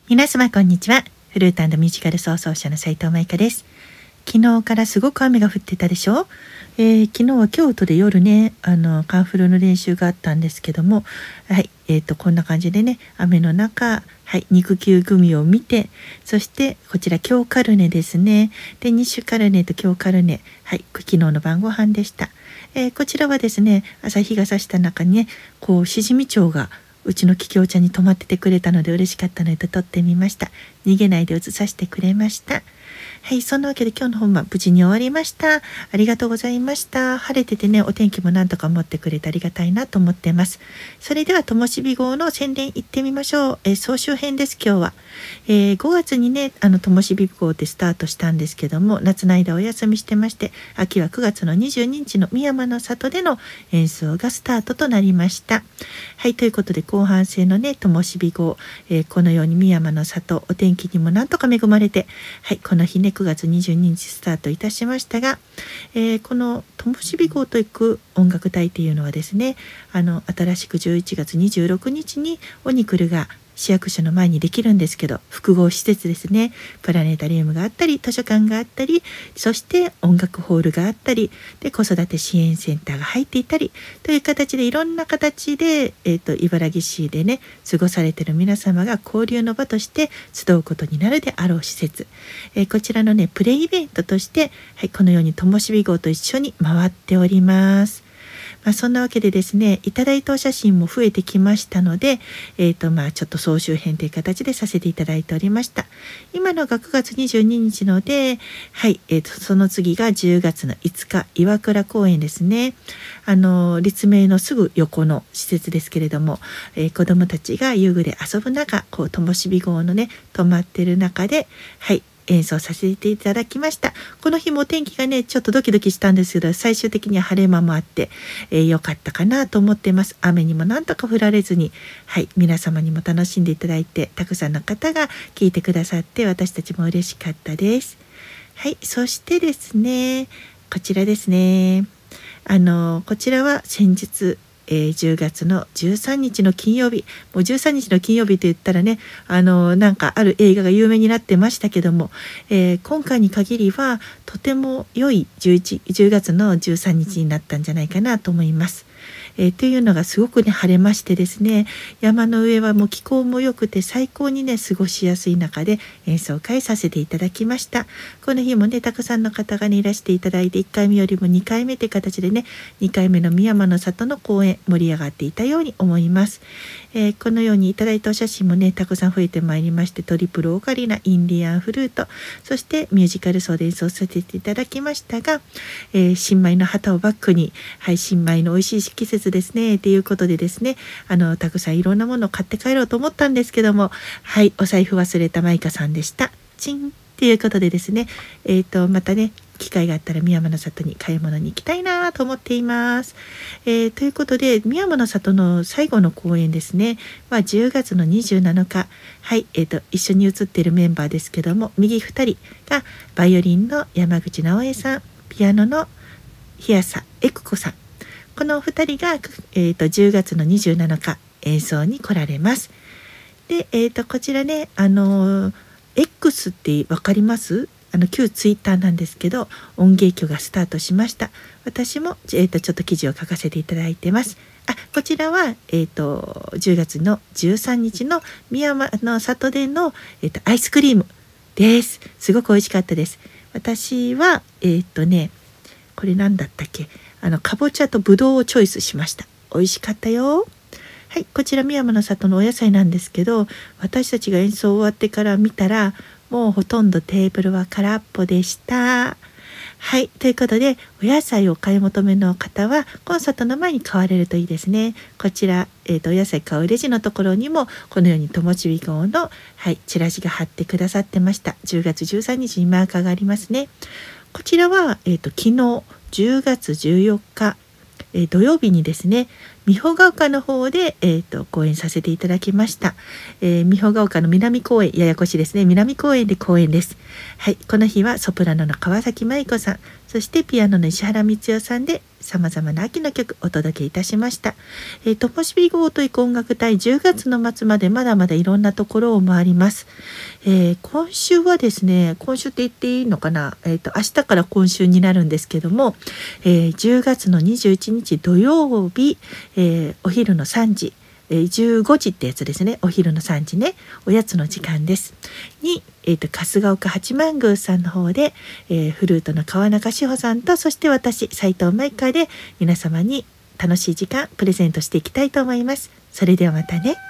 皆様こんにちは。フルート&ミュージカル創造者の斉藤舞香です。昨日からすごく雨が降ってたでしょ。昨日は京都で夜ねカンフルの練習があったんですけども、はい、こんな感じでね、雨の中、はい、肉球組を見て、そしてこちら京カルネですね。で2種カルネと京カルネ、はい、昨日の晩ご飯でした。こちらはですね、朝日が差した中にね、こうしじみ蝶がうちの桔梗茶に泊まっててくれたので嬉しかったので撮ってみました。逃げないで映させてくれました。はい、そんなわけで今日の本番無事に終わりました。ありがとうございました。晴れててね、お天気もなんとか持ってくれてありがたいなと思ってます。それではともしび号の宣伝行ってみましょう。総集編です。今日は、5月にねともしび号でスタートしたんですけども、夏の間お休みしてまして、秋は9月の22日の三山の里での演奏がスタートとなりました。はい、ということで後半戦のねともしび号、このように三山の里、お天気にもなんとか恵まれて、はい、この日ね9月22日スタートいたしましたが、このともしび号と行く音楽隊っていうのはですね、新しく11月26日にオニクルが市役所の前にできるんですけど、複合施設ですね。プラネタリウムがあったり、図書館があったり、そして音楽ホールがあったりで、子育て支援センターが入っていたりという形で、いろんな形で、茨城市でね過ごされている皆様が交流の場として集うことになるであろう施設、こちらのねプレイイベントとして、はい、このようにともしび号と一緒に回っております。そんなわけでですね、いただいたお写真も増えてきましたので、ちょっと総集編という形でさせていただいておりました。今のが9月22日ので、はい、その次が10月の5日、岩倉公園ですね。立命のすぐ横の施設ですけれども、子どもたちが遊具で遊ぶ中、こうともしび号のね止まってる中で、はい、演奏させていただきました。この日もお天気がねちょっとドキドキしたんですけど、最終的には晴れ間もあって、良かったかなと思っています。雨にもなんとか降られずに、はい、皆様にも楽しんでいただいて、たくさんの方が聞いてくださって、私たちも嬉しかったです。はい、そしてですね、こちらですね、こちらは先日10月の13日の金曜日、もう13日の金曜日といったらね、なんかある映画が有名になってましたけども、今回に限りはとても良い10月の13日になったんじゃないかなと思います。というのがすごくね晴れましてですね、山の上はもう気候も良くて最高にね過ごしやすい中で演奏会させていただきました。この日もねたくさんの方がねいらしていただいて、1回目よりも2回目という形でね、2回目の三山の里の公演盛り上がっていたように思います。このようにいただいたお写真もねたくさん増えてまいりまして、トリプルオカリナ、インディアンフルート、そしてミュージカルソーで演奏させていただきましたが、新米の旗をバックに、はい、新米の美味しい季節ですねということでですね、たくさんいろんなものを買って帰ろうと思ったんですけども、はい、お財布忘れたマイカさんでした。チンということでですね、またね機会があったら三山の里に買い物に行きたいなと思っています。ということで三山の里の最後の公演ですねは10月の27日、はい、一緒に写っているメンバーですけども、右2人がバイオリンの山口直江さん、ピアノの日朝恵久子さん、この2人が、10月の27日演奏に来られます。で、こちらねX って分かります？旧ツイッターなんですけど、音芸曲がスタートしました。私も、ちょっと記事を書かせていただいてます。こちらは、10月の13日の三山の里での、アイスクリームです。すごく美味しかったです。私はこれ何だったっけ、かぼちゃとぶどうをチョイスしました。美味しかったよ。はい、こちら三山の里のお野菜なんですけど、私たちが演奏終わってから見たらもうほとんどテーブルは空っぽでした。はい、ということでお野菜をお買い求めの方はコンサートの前に買われるといいですね。こちら、お野菜買うレジのところにもこのようにともしび号の、はい、チラシが貼ってくださってました。10月13日にマーカーがありますね。こちらは、昨日10月14日、土曜日にですね美保ヶ丘の方で、講演させていただきました。美保ヶ丘の南公園、ややこしいですね、南公園で講演です。はい、この日はソプラノの川崎舞子さん、そしてピアノの石原光代さんでさまざまな秋の曲お届けいたしました。ともしびごといく音楽隊10月の末までまだまだいろんなところを回ります。今週はですね、今週って言っていいのかな、明日から今週になるんですけども、10月の21日土曜日、お昼の3時、15時ってやつですね。お昼の3時ね、おやつの時間ですに、春日岡八幡宮さんの方で、フルートの川中志保さんと、そして私斉藤舞香で皆様に楽しい時間プレゼントしていきたいと思います。それではまたね。